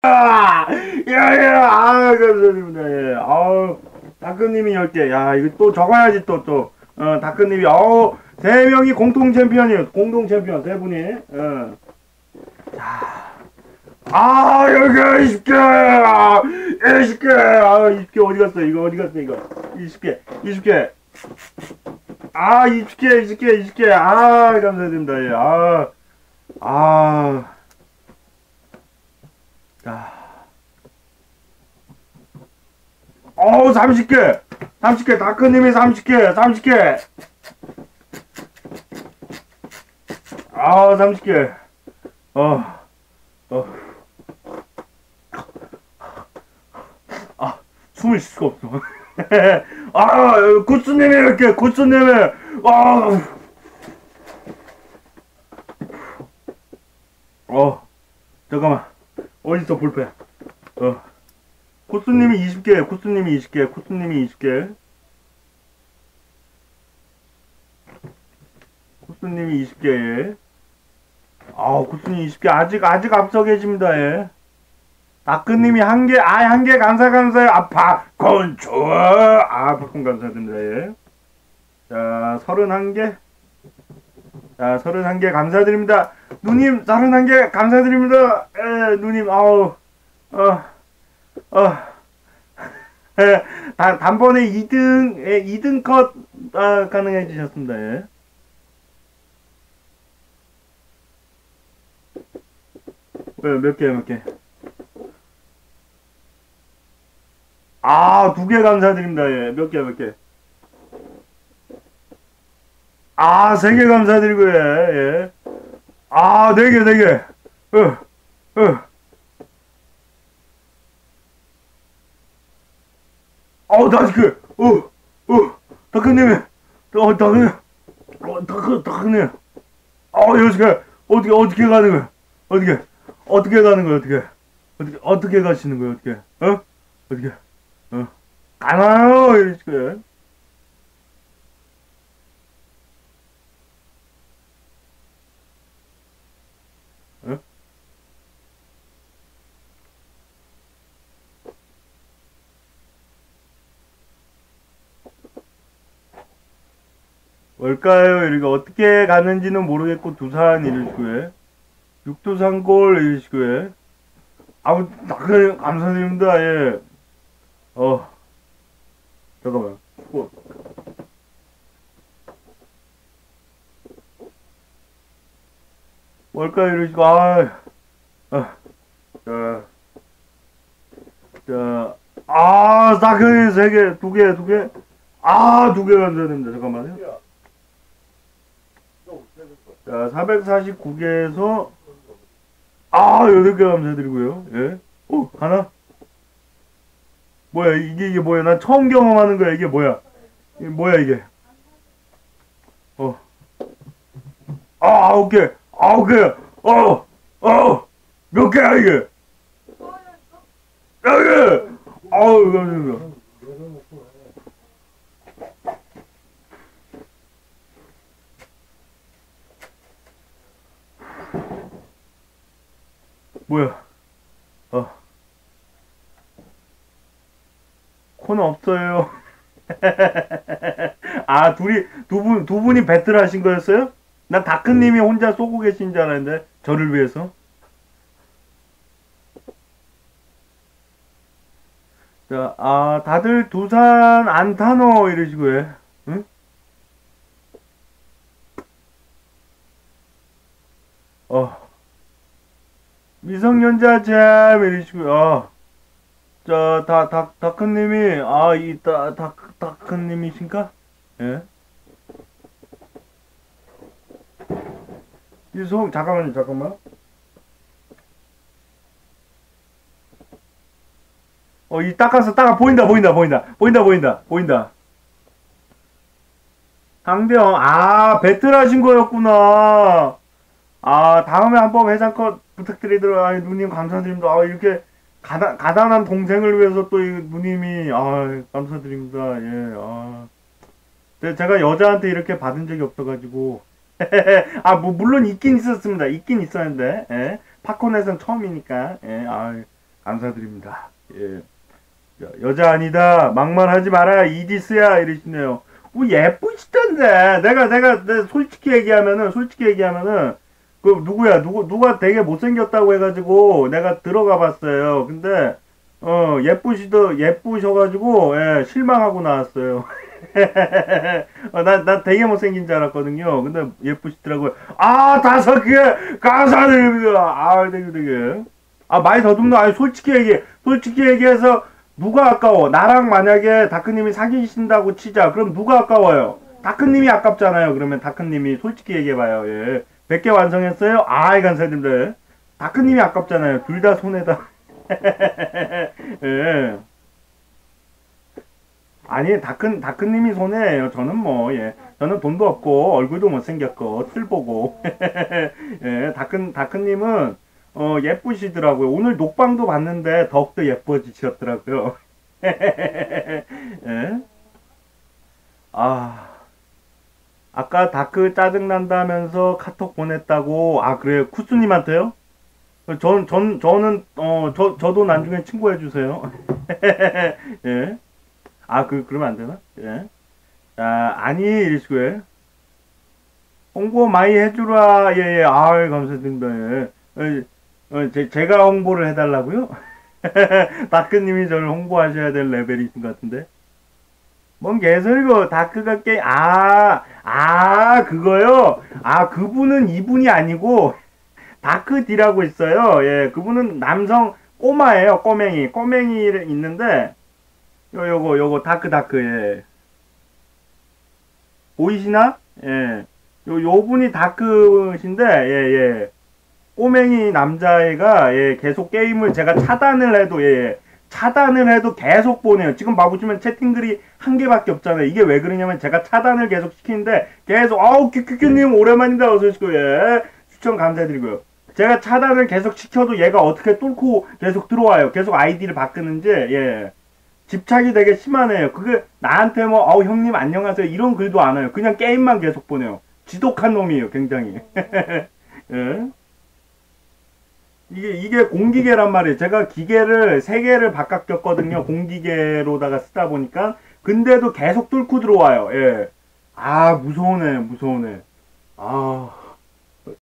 야야 아 감사드립니다. 예. 아우 다크님이 10개. 야 이거 또 적어야지 또 다크님이 3명이 공동 챔피언이에요. 공동 챔피언 3분이. 자. 여기 20개! 20개! 20개 어디 갔어? 이거 어디 갔어? 이거 20개 20개 20개 감사드립니다. 예. 자 30개 30개 다크님이 30개 30개 30개 숨을 쉴 수가 없어. 구스님이 이렇게, 구스님이, 잠깐만. 어딨어, 볼펜. 구스님이 20개, 구스님이 20개, 구스님이 20개. 구스님이 20개. 구스님 20개. 아직 앞서 계십니다, 예. 다크님이 1개, 1개 감사해요. 팝콘 좋아. 팝콘 감사드립니다. 예. 자, 31개. 자, 31개 감사드립니다. 누님, 31개 감사드립니다. 예, 누님, 단번에 2등 컷, 가능해지셨습니다. 예. 몇 개. 2개 감사드립니다. 예. 몇 개. 3개 감사드리고, 예. 4개. 5개. 다크님. 다크님. 6개. 어떻게 가는 거야? 어떻게 가시는 거야? 어떻게? 가나요? 이렇게. 뭘까요? 이렇게 어떻게 가는지는 모르겠고 두산 이러시고요. 육두산골 이러시고요. 감사드립니다. 예. 잠깐만. 뭘까요? 이러시고, 사케 3개, 2개. 2개 감사드립니다. 잠깐만요. 자, 449개에서, 8개 감사드리고요. 예. 하나? 뭐야, 이게 뭐야? 난 처음 경험하는 거야. 이게 뭐야? 이게 뭐야, 이게? 9개. 몇 개야, 이게? 감사합니다. 뭐야? 코너 없어요. 두 분이 배틀 하신 거였어요? 난 다크님이 혼자 쏘고 계신 줄 알았는데, 저를 위해서. 자, 다들 두산 안타노 이러시고요. 응? 미성년자 잼 이러시고요. 자, 다크님이, 다크님이신가? 예. 잠깐만. 보인다. 상병, 배틀 하신 거였구나. 다음에 한번 회장컷 부탁드리도록, 누님 감사드립니다. 이렇게 가난한 동생을 위해서 또 누님이, 감사드립니다. 예, 제가 여자한테 이렇게 받은 적이 없어가지고. 물론 있긴 있었습니다. 있긴 있었는데, 예. 팝콘에선 처음이니까, 예, 감사드립니다. 예. 여자 아니다. 막말하지 마라. 이디스야. 이러시네요. 예쁘시던데. 내가 솔직히 얘기하면은, 그, 누가 되게 못생겼다고 해가지고, 내가 들어가 봤어요. 근데, 예쁘셔가지고, 예, 실망하고 나왔어요. 나 되게 못생긴 줄 알았거든요. 근데 예쁘시더라고요. 아, 5개! 감사드립니다. 아, 되게. 아, 많이 더듬но. 아니, 솔직히 얘기해서, 누가 아까워? 나랑 만약에 다크님이 사귀신다고 치자. 그럼 누가 아까워요? 다크님이 아깝잖아요. 그러면 다크님이 솔직히 얘기해봐요. 예. 100개 완성했어요? 아이, 감사드립니다. 다크님이 아깝잖아요. 둘 다 손해다. 예. 아니, 다크님이 손해예요. 저는 뭐, 예. 저는 돈도 없고, 얼굴도 못생겼고, 틀 보고. 예, 다크님은, 예쁘시더라고요. 오늘 녹방도 봤는데, 더욱더 예뻐지셨더라고요. 예. 아, 아까 다크 짜증난다면서 카톡 보냈다고, 아, 그래요? 쿠스님한테요? 저도 나중에 친구해주세요. 예. 아, 그러면 안 되나? 예. 자, 아니, 이리시고요. 홍보 많이 해주라. 예, 예. 아유, 감사드립니다. 예. 제가 홍보를 해달라고요? 다크님이 저를 홍보하셔야 될 레벨이신 것 같은데. 뭔 개소리고, 다크가 그거요? 아, 그분은 이분이 아니고, 다크디라고 있어요. 예, 그분은 남성 꼬마예요. 꼬맹이 있는데, 요거, 다크, 예. 보이시나? 예. 요분이 다크신데, 예, 예. 꼬맹이 남자애가, 예, 계속 게임을 제가 차단을 해도, 예, 차단을 해도 계속 보내요. 지금 봐보시면 채팅글이 한 개밖에 없잖아요. 이게 왜 그러냐면 제가 차단을 계속 시키는데, 계속, 큐큐큐님 오랜만입니다. 어서오시고, 예. 추천 감사드리고요. 제가 차단을 계속 시켜도 얘가 어떻게 뚫고 계속 들어와요. 계속 아이디를 바꾸는지, 예. 집착이 되게 심하네요. 그게 나한테 뭐 형님 안녕하세요 이런 글도 안 와요. 그냥 게임만 계속 보내요. 지독한 놈이에요. 굉장히. 예? 이게 공기계란 말이에요. 제가 기계를 3개를 바꿔 꼈거든요. 공기계로다가 쓰다 보니까. 근데도 계속 뚫고 들어와요. 예. 아, 무서우네. 아.